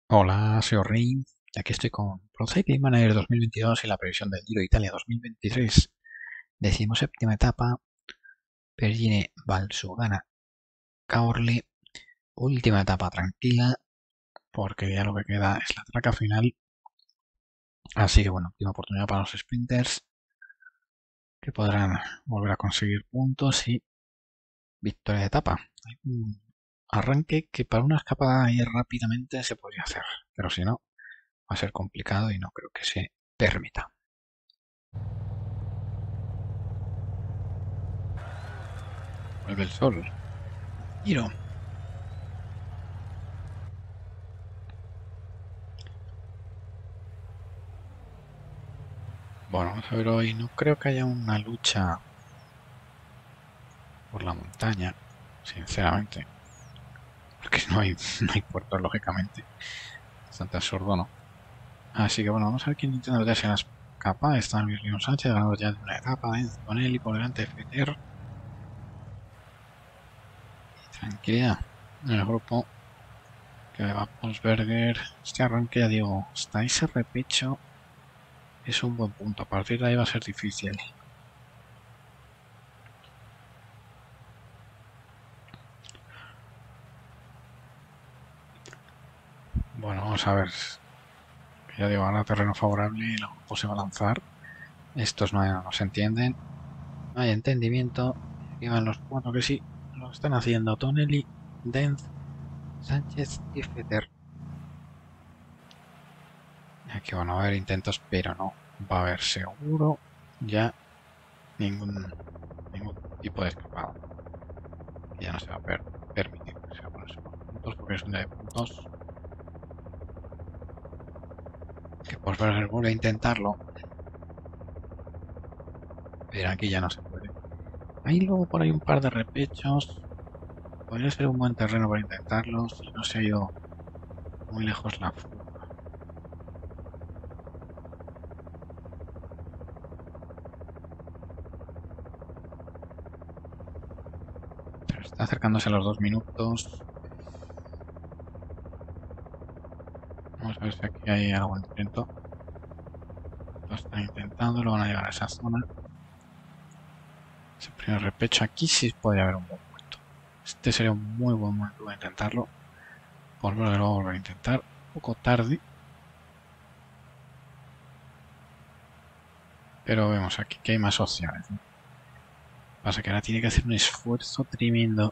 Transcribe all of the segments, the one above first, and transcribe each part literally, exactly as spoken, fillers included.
Hola, soy Rey. Aquí estoy con Pro Cycling Manager dos mil veintidós y la previsión del Giro de Italia dos mil veintitrés. Decimoséptima etapa, Pergine Valsugana Caorle. Última etapa tranquila, porque ya lo que queda es la traca final. Así que bueno, última oportunidad para los sprinters que podrán volver a conseguir puntos y victoria de etapa. Hay un arranque que para una escapada ahí rápidamente se podría hacer, pero si no, va a ser complicado y no creo que se permita. Vuelve el sol. Giro. Bueno, vamos a ver hoy. No creo que haya una lucha por la montaña, sinceramente. Porque no hay, no hay puertos, lógicamente. Bastante absurdo, ¿no? Así que bueno, vamos a ver quién intenta meterse en la capa. Está Luis León Sánchez, ganador ya de una etapa. ¿eh? Con él y por delante de Feter. Y tranquilidad en el grupo. Que va Ponsberger. Este arranque, ya digo, hasta ese repecho es un buen punto. A partir de ahí va a ser difícil. Bueno, vamos a ver. Ya digo, ahora terreno favorable y el grupo se va a lanzar. Estos no, no se entienden. No hay entendimiento. Aquí van los cuatro que sí lo están haciendo. Tonelli, Denz, Sánchez y Fetter. Aquí van a haber intentos, pero no va a haber seguro ya ningún, ningún tipo de escapada. Ya no se va a per permitir que se va a poner por puntos porque es un día de puntos. Que por ver vuelve a intentarlo. Pero aquí ya no se puede. Hay luego por ahí un par de repechos. Podría ser un buen terreno para intentarlo si no se ha ido muy lejos la fuga. Pero está acercándose a los dos minutos. Vamos a ver si aquí hay algún intento. Lo están intentando, lo van a llegar a esa zona. Ese primer repecho aquí sí podría haber un buen momento. Este sería un muy buen momento para intentarlo. Volver a volver a intentar. Un poco tarde. Pero vemos aquí que hay más opciones. ¿no? Pasa que ahora tiene que hacer un esfuerzo tremendo.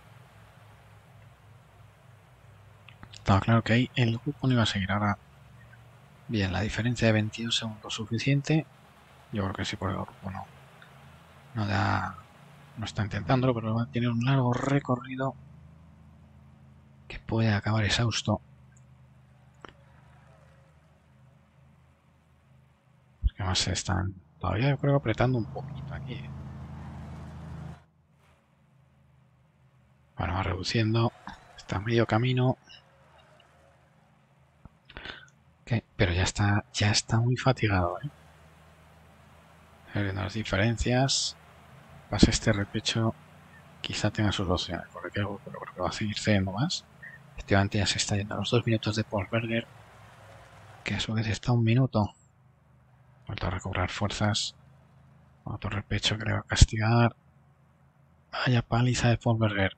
Estaba claro que ahí el grupo no iba a seguir. Ahora, bien, la diferencia de veintidós segundos suficiente. Yo creo que sí, por el grupo no. No da. No está intentándolo, pero va a tener un largo recorrido que puede acabar exhausto. Porque además se están todavía, yo creo, apretando un poquito aquí. ¿eh? Bueno, va reduciendo. Está a medio camino. ¿Qué? Pero ya está, ya está muy fatigado. ¿eh? Viendo las diferencias. Pasa este repecho. Quizá tenga sus opciones. Porque creo, pero creo que va a seguir cediendo más. Efectivamente ya se está yendo a los dos minutos de Ponsberger. Que a su vez está un minuto. Vuelto a recobrar fuerzas. Otro repecho que le va a castigar. Vaya paliza de Ponsberger.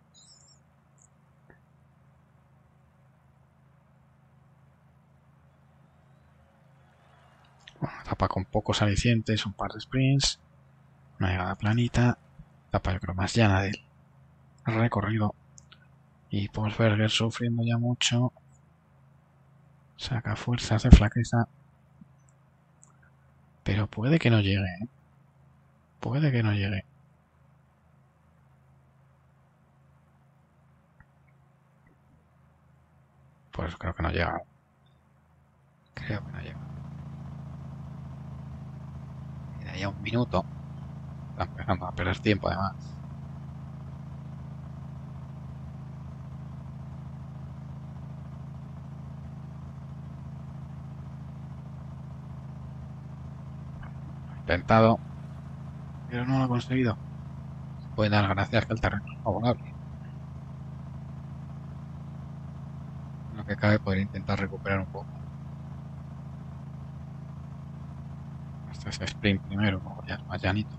Bueno, etapa con pocos alicientes, un par de sprints, una llegada planita, etapa yo creo más llana del recorrido. Y Ponsberger sufriendo ya mucho. Saca fuerzas de flaqueza. Pero puede que no llegue, ¿eh? Puede que no llegue. Pues creo que no llega. Creo que no llega. Queda ya un minuto. Está empezando a perder tiempo además. Intentado, pero no lo ha conseguido. Puede dar gracias que el terreno es favorable. lo que cabe podría intentar recuperar un poco. Hasta ese sprint primero, luego ya es más llanito.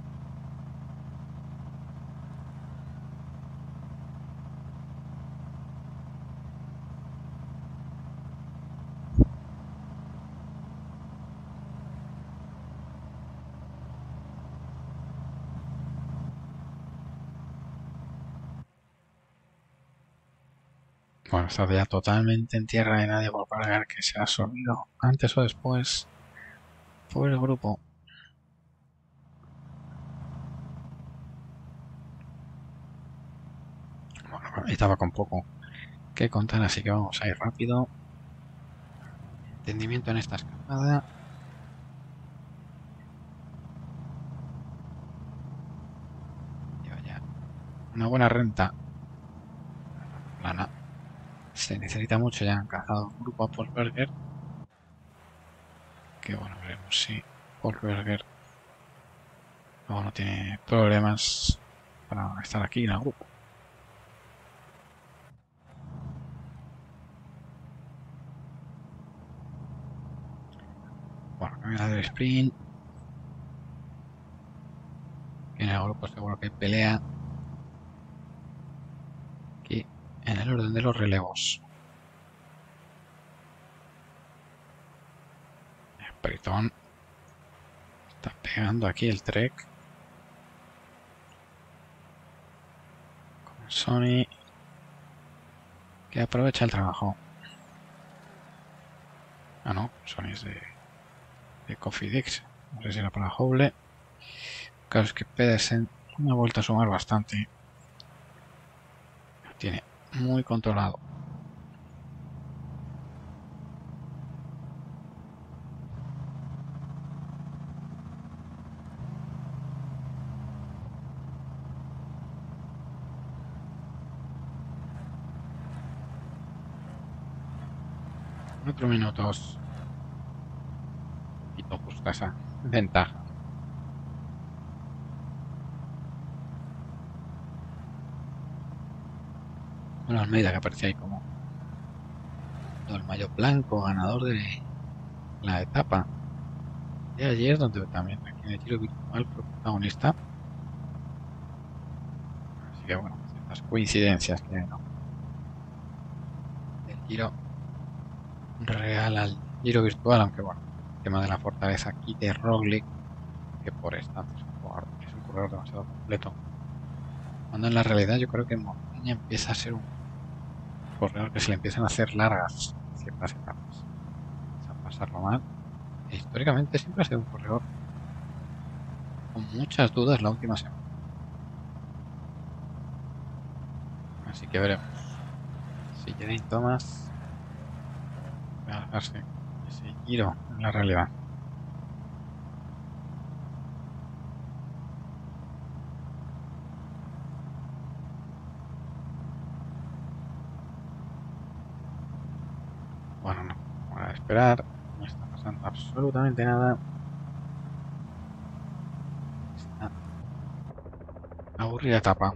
Bueno, está ya totalmente en tierra de nadie por pagar que se ha absorbido antes o después por el grupo. Bueno, estaba con poco que contar, así que vamos a ir rápido. Entendimiento en esta escapada. Lleva ya una buena renta. Plana. Se necesita mucho, ya han cazado un grupo a Polberger. Que bueno, veremos si Polberger luego no tiene problemas para estar aquí en el grupo. Bueno, camino del sprint. En el grupo seguro que hay pelea. Aquí en el orden de los relevos. Britón está pegando aquí el Trek con Sony, que aprovecha el trabajo. Ah, no, Sony es de, de Cofidix. No sé si era para Howle. Claro, es que Pedersen me ha vuelto a sumar bastante. Lo tiene muy controlado. Cuatro minutos. Y justa esa ventaja. Bueno, Almeida que aparece ahí como el mayo blanco, ganador de la etapa de ayer, donde también aquí en el tiro virtual fue protagonista. Así que bueno, ciertas coincidencias que hay, ¿no? El giro real al giro virtual, aunque bueno, el tema de la fortaleza aquí de Roglic, que por esta es un jugador, es un corredor demasiado completo. Cuando en la realidad yo creo que Montaña empieza a ser un corredor que se le empiezan a hacer largas ciertas etapas. A pasarlo mal. E históricamente siempre ha sido un corredor con muchas dudas la última semana. Así que veremos si Geraint Thomas va a dejarse ese giro en la realidad. Bueno, no, voy a esperar. No está pasando absolutamente nada. Está aburrida etapa.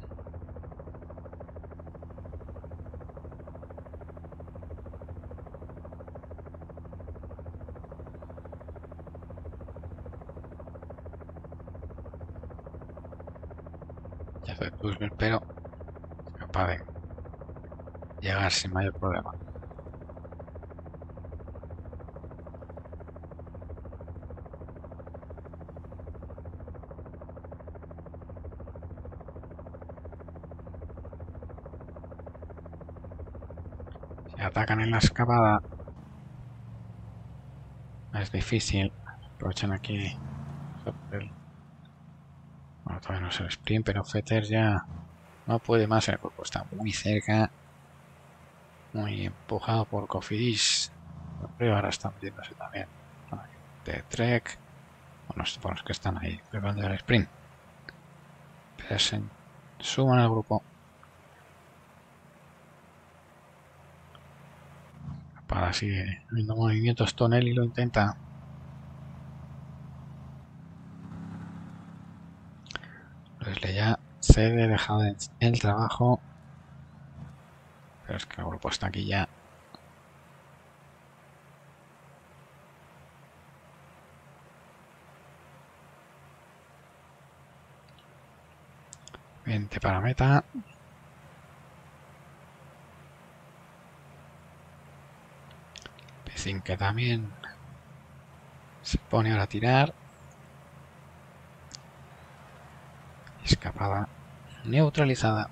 Ya hace Tussberg, pero es capaz de llegar sin mayor problema. Si atacan en la escapada es difícil. Aprovechan aquí el... Bueno, todavía no es el sprint, pero Fetter ya no puede más. El cuerpo está muy cerca, muy empujado por Cofidis. Pero ahora está metiéndose también de Trek. Bueno, por los que están ahí preparando el sprint. Pero se suman al grupo. Para sigue habiendo movimientos. Tonelli lo intenta. Leslie ya cede, deja el trabajo. Pero es que el grupo está aquí ya veinte para meta. Pecín que también se pone ahora a tirar. Escapada neutralizada.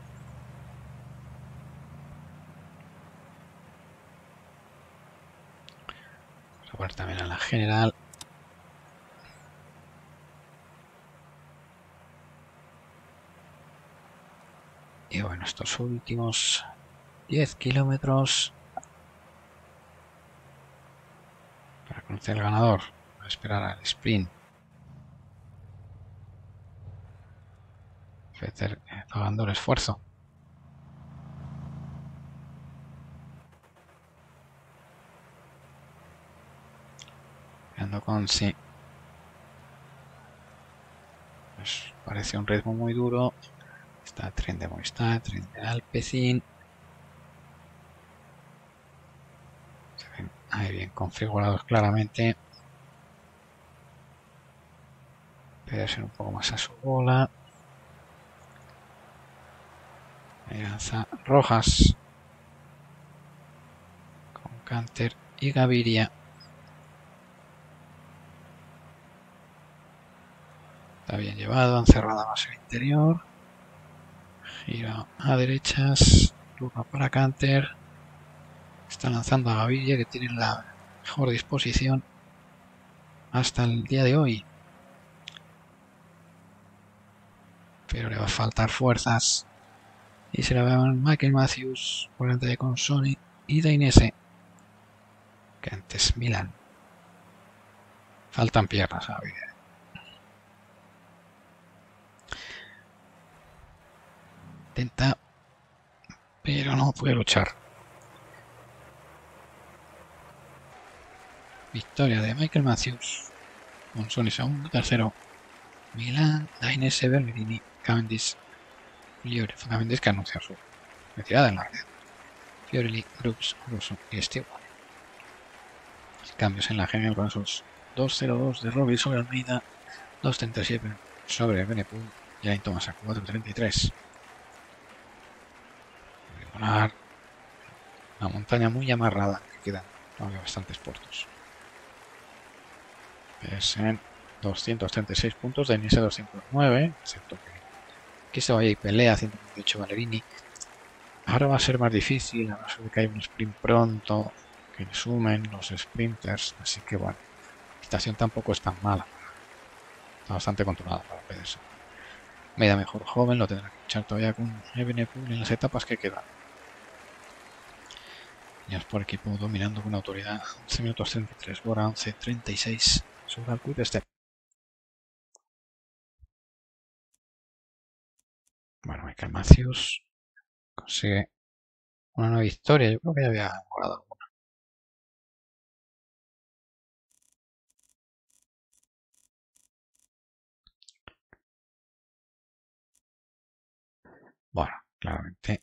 Vamos a poner también a la general. Y bueno, estos últimos diez kilómetros para conocer el ganador. Voy a esperar al sprint. Vettel está dando el esfuerzo. Ando con sí. Pues parece un ritmo muy duro. Está el tren de Movistar, tren de Alpecin. Se ven ahí bien configurados claramente. Puede ser un poco más a su bola. Alianza Rojas con Canter y Gaviria. Está bien llevado, han cerrado más el interior. Gira a derechas. Turno para Canter. Está lanzando a Gaviria, que tiene la mejor disposición hasta el día de hoy. Pero le va a faltar fuerzas. Y se la vean Michael Matthews por delante con Sony y Dainese. Que antes Milan. Faltan piernas a Gaviria. Intenta, pero no puede luchar. Victoria de Michael Matthews. Con Sony segundo, tercero Milan, Dainese, Bergherini, Cavendish, Fiore, Cavendish que anunció su retirada en la red. Fiorelli, Brooks, Russo y Stewart. Cambios en la general con esos dos cero dos de Robbie sobre Almeida, dos treinta y siete sobre Benepul y ahí Thomas a cuatro treinta y tres. Una montaña muy amarrada que quedan todavía bastantes puertos. Es en doscientos treinta y seis puntos, de Dainese doscientos nueve, excepto que aquí se vaya y pelea ciento veintiocho Ballerini. Ahora va a ser más difícil, a no ser que hay un sprint pronto, que le sumen los sprinters, así que bueno, la situación tampoco es tan mala. Está bastante controlada para Pedersen. Media mejor joven, lo tendrá que luchar todavía con Evenepoel en las etapas que quedan. Niños por equipo dominando con autoridad. once minutos treinta y tres, Bora once treinta y seis sobre el Quick Step. Bueno, Michael Matthews consigue una nueva victoria. Yo creo que ya había logrado alguna. Bueno, claramente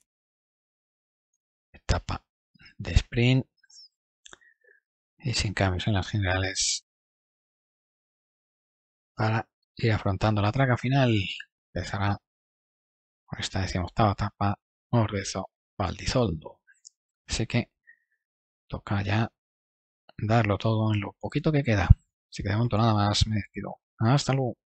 etapa de sprint y sin cambios en las generales para ir afrontando la traca final. Empezará con esta decimoctava etapa Orrezo Valdizoldo. Así que toca ya darlo todo en lo poquito que queda. Así que de momento nada más, me despido. Hasta luego.